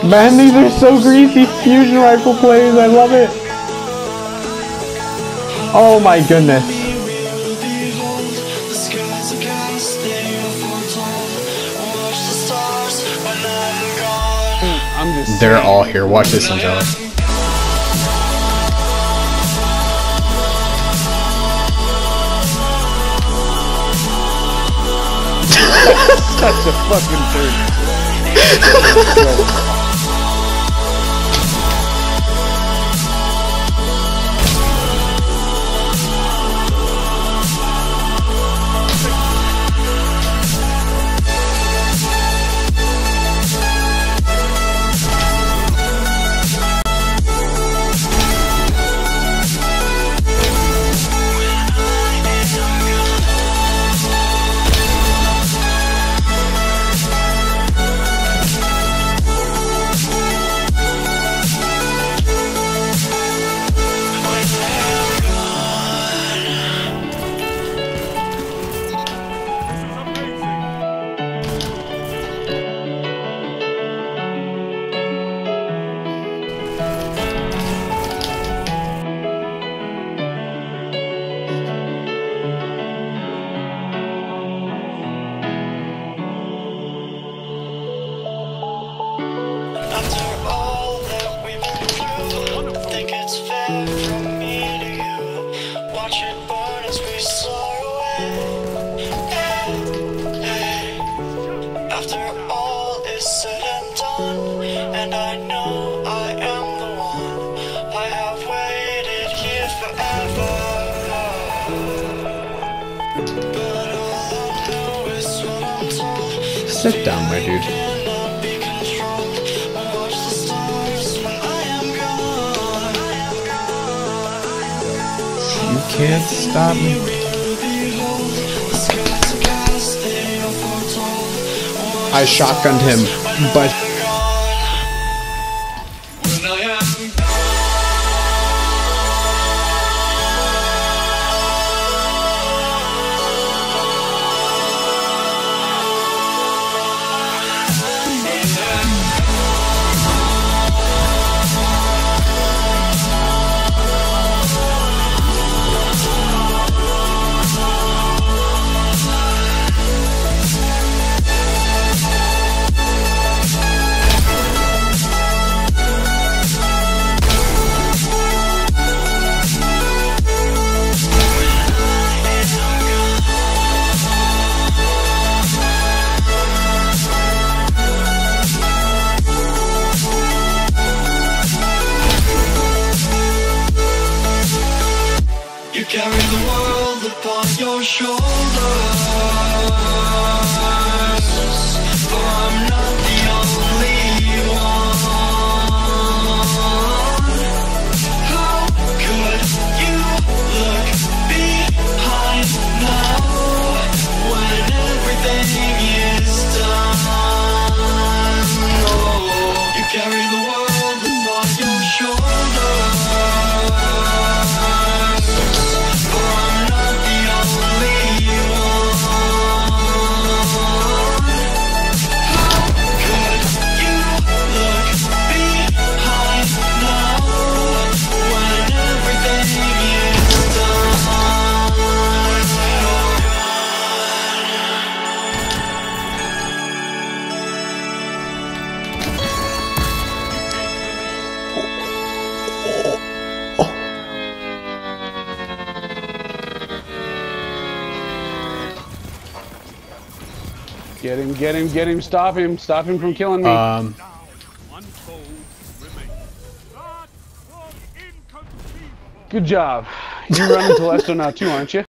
Man, these are so greasy fusion rifle plays. I love it. Oh my goodness. They're all here. Watch this, Angela. Such a fucking turd. Sit down, my dude. You can't stop me. I shotgunned him, but carry the world upon your shoulders, for I'm not the only one. How could you look behind now when everything is done? Oh, you carry the world upon your shoulders. Get him, stop him from killing me. Good job. You run into Lesto now too, aren't you?